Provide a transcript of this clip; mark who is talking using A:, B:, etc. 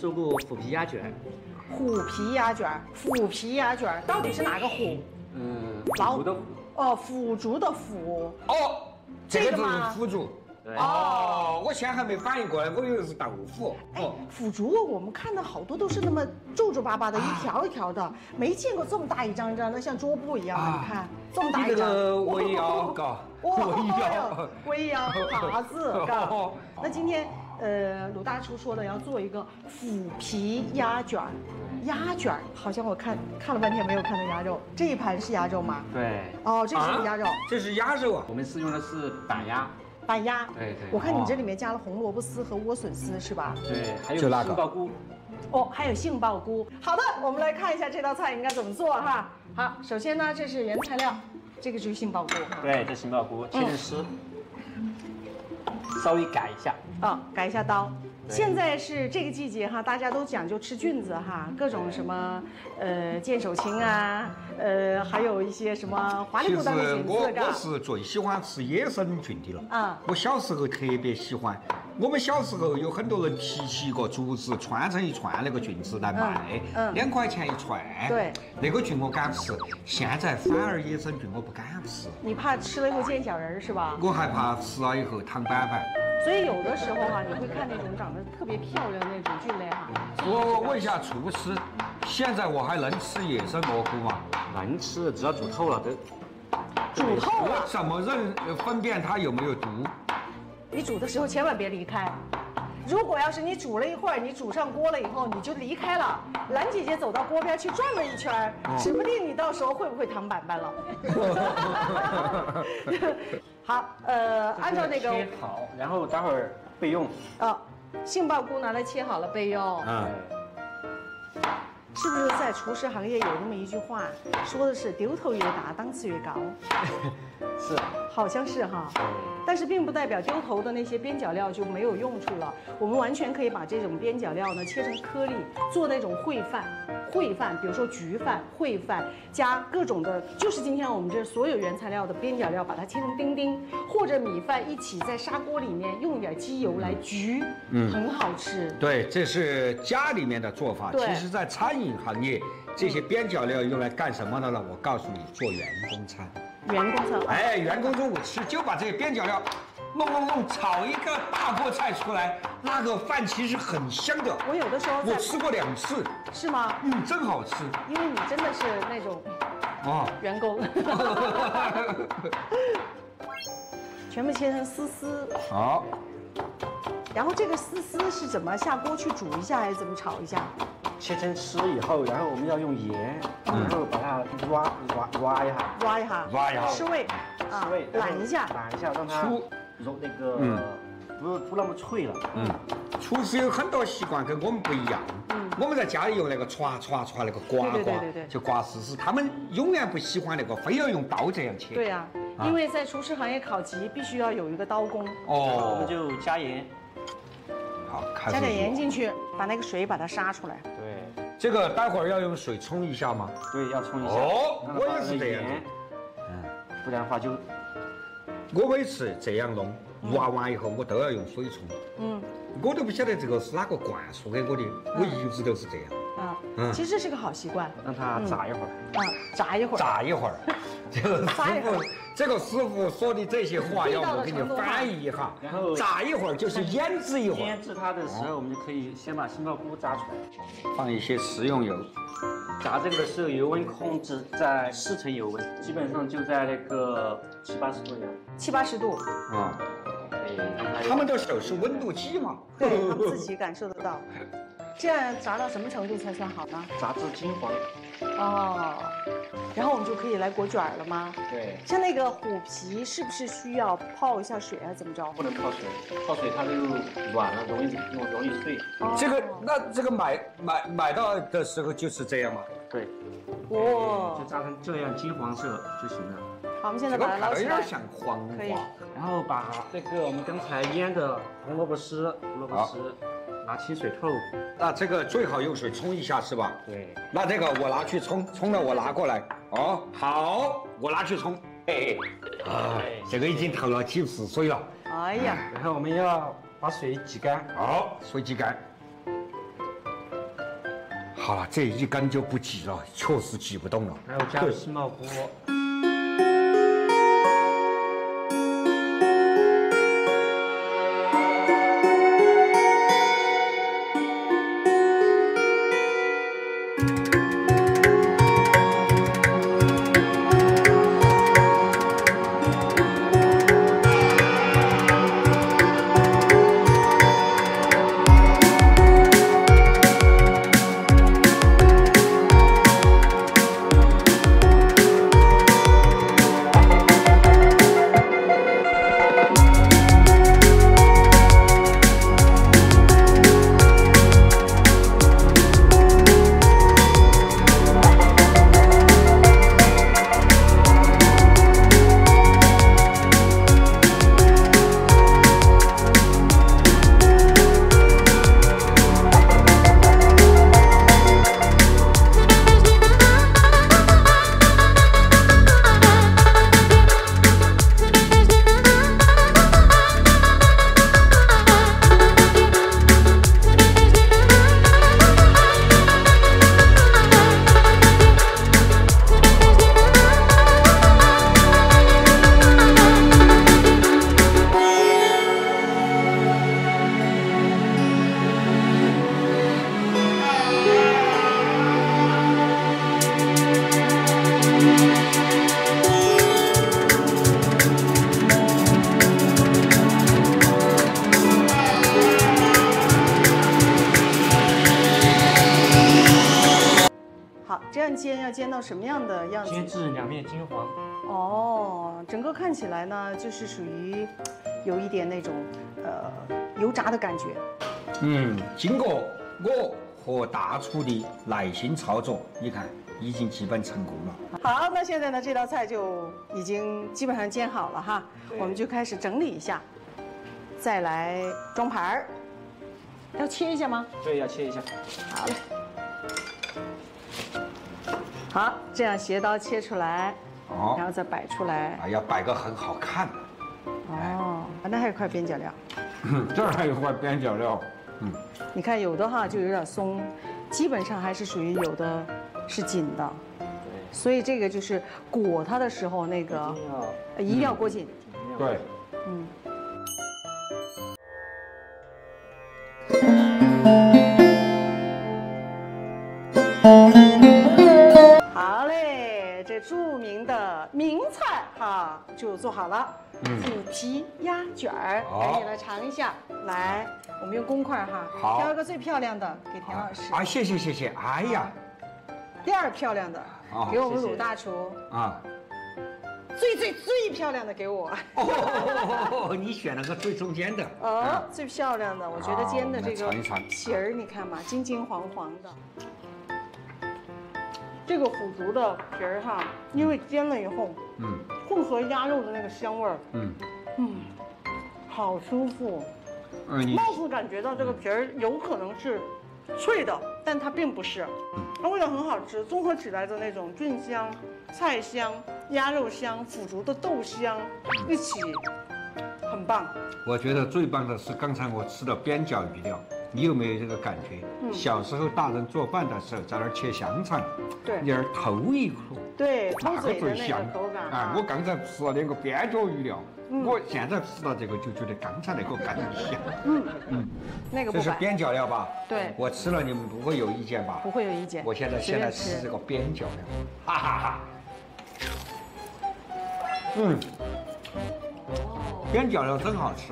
A: 做过虎皮鸭卷。
B: 虎皮鸭卷，虎皮鸭卷到底是哪个虎？
A: 老虎的虎。
B: 哦，腐竹的腐。
C: 哦，这个就是
B: 吗？
C: 腐竹。
A: 对
C: 哦，我现在还没反应过来，我以为是豆腐。哦，
B: 腐竹我们看到好多都是那么皱皱巴巴的，一条一条的，没见过这么大一张张的，像桌布一样的。你看这么大一张。
C: 这个我也要搞，
B: 我也要耙子搞。那今天鲁大厨说了要做一个腐皮鸭卷，鸭卷好像我看了半天没有看到鸭肉，这一盘是鸭肉吗？
A: 对。
B: 哦，这是鸭肉。
C: 这是鸭肉啊。
A: 我们是用的是板鸭。
B: 板鸭，
A: 对。
B: 我看你这里面加了红萝卜丝和莴笋丝是吧？
A: 对，还有杏鲍菇。
B: 哦，还有杏鲍菇。好的，我们来看一下这道菜应该怎么做哈。好，首先呢，这是原材料，这个就是杏鲍菇哈。
A: 对，这杏鲍菇切成丝，稍微改一下。
B: 改一下刀。 现在是这个季节哈，大家都讲究吃菌子哈，各种什么剑手青啊，还有一些什么华丽牡丹的菌子。
C: 我是最喜欢吃野生菌的了。
B: 啊，
C: 我小时候特别喜欢。我们小时候有很多人提起过竹子，串成一串那个菌子来卖，2块钱一串。
B: 对，
C: 那个菌我敢吃，现在反而野生菌我不敢吃。
B: 你怕吃了以后见小人是吧？
C: 我害怕吃了以后躺板板。
B: 所以有的时候哈，你会看那种长得特别漂亮的那种菌类哈。
C: 我问一下厨师，现在我还能吃野生蘑菇吗？
A: 能吃，只要煮透了都。
B: 煮透了。
C: 怎么分辨它有没有毒？
B: 你煮的时候千万别离开。如果要是你煮了一会儿，你煮上锅了以后你就离开了，兰姐姐走到锅边去转了一圈，指不定你到时候会不会躺板板了。好，按照那个
A: 切好，然后待会儿备用。
B: 杏鲍菇拿来切好了备用。是不是在厨师行业有那么一句话，说的是丢头越大，档次越高？
A: 是，
B: 好像是哈。但是并不代表丢头的那些边角料就没有用处了。我们完全可以把这种边角料呢切成颗粒，做那种烩饭。烩饭，比如说焗饭、烩饭，加各种的，就是今天我们这所有原材料的边角料，把它切成丁丁，或者米饭一起在砂锅里面用点鸡油来焗，很好吃。
C: 对，这是家里面的做法。其实，在餐饮行业，这些边角料用来干什么的呢？我告诉你，做员工餐。
B: 员工餐。
C: 哎，员工中午吃就把这些边角料。 弄，炒一个大锅菜出来，那个饭其实很香的。
B: 我有的时候
C: 我吃过2次，
B: 是吗？
C: 真好吃。
B: 因为你真的是那种员工，全部切成丝。
C: 好。
B: 然后这个丝是怎么下锅去煮一下，还是怎么炒一下？
A: 切成丝以后，然后我们要用盐，然后把它挖一下，
B: 吃味懒一下，
A: 让它那个不那么脆了。
C: 厨师有很多习惯跟我们不一样。我们在家里用那个歘那个刮，就刮丝。他们永远不喜欢那个，非要用刀这样切。
B: 对呀，因为在厨师行业考级必须要有一个刀工。
A: 我们就加盐。
C: 好，
B: 加点盐进去，把那个水把它杀出来。
A: 对。
C: 这个待会儿要用水冲一下吗？
A: 对，要冲一下。
C: 我也是这样。
A: 不然的话就。
C: 我每次这样弄，挖完以后我都要用水冲。我都不晓得这个是哪个灌输给我的，我一直都是这样。
B: 其实这是个好习惯。
A: 让它炸一会儿。
B: 炸一会儿。
C: 这个师傅说的这些话，要我给你翻译一下。
A: 然后
C: 炸一会儿就是腌制一会儿。
A: 腌制它的时候，我们就可以先把杏鲍菇炸出来，
C: 放一些食用油。
A: 炸这个的时候，油温控制在4成油温，基本上就在那个70、80度呀。
B: 70、80度。
C: 他们的手是温度计嘛？
B: 对，他们自己感受得到。这样炸到什么程度才算好呢？
A: 炸至金黄。
B: 然后我们就可以来裹卷了吗？
A: 对。
B: 像那个虎皮是不是需要泡一下水啊？怎么着？
A: 不能泡水，泡水它就软了，容易碎。
C: 这个买到的时候就是这样吗？
A: 对。就炸成这样金黄色就行了。
B: 好，我们现在把它捞起来。
C: 有点像黄瓜。
B: 可以。
A: 然后把这个我们刚才腌的红萝卜丝拿清水透。
C: 那这个最好用水冲一下是吧？
A: 对。
C: 那这个我拿去冲了我拿过来。好，我拿去冲。这个已经透了几次水了。
B: 哎呀。
A: 然后我们要把水挤干。
C: 好，水挤干。 好了，这一根就不挤了，确实挤不动了。
A: 还有加入杏鲍菇。
B: 这样煎要煎到什么样的样子？
A: 煎至两面金黄。
B: 哦，整个看起来呢，就是属于有一点那种油炸的感觉。
C: 经过我和大厨的耐心操作，你看已经基本成功了。
B: 好，那现在呢，这道菜就已经基本上煎好了哈，我们就开始整理一下，再来装盘儿。要切一下吗？
A: 对，要切一下。
B: 好嘞。好，这样斜刀切出来，
C: 哦，
B: 然后再摆出来。
C: 要摆个很好看。
B: 哦，那还有块边角料。
C: 这儿还有块边角料。
B: 你看有的哈就有点松，基本上还是属于有的是紧的。
A: 对。
B: 所以这个就是裹它的时候那个一定要裹紧。
C: 对。
B: 好嘞，这著名的名菜哈就做好了。虎皮鸭卷儿，赶紧来尝一下。来，我们用公筷哈，
C: 好，
B: 挑一个最漂亮的给田老师。
C: 啊，谢谢。哎呀，
B: 第二漂亮的给我们鲁大厨。啊。最漂亮的给我。
C: 你选了个最中间的。
B: 最漂亮的，我觉得煎的这个皮儿，你看嘛，金金黄黄的。这个虎足的皮儿哈，因为煎了以后，混合鸭肉的那个香味儿，好舒服。貌似感觉到这个皮儿有可能是脆的，但它并不是，它味道很好吃，综合起来的那种菌香、菜香、鸭肉香、腐竹的豆香一起，很棒。
C: 我觉得最棒的是刚才我吃的边角鱼料。你有没有这个感觉？小时候大人做饭的时候，在那儿切香肠，
B: 对，
C: 你儿偷一口，
B: 对，偷嘴的那个口感。
C: 我刚才吃了那个边角鱼料，我现在吃到这个就觉得刚才那个更香。
B: 那个不
C: 这是边角料吧？
B: 对，
C: 我吃了你们不会有意见吧？
B: 不会有意见。
C: 我现在吃这个边角料，哈哈哈。边角料真好吃。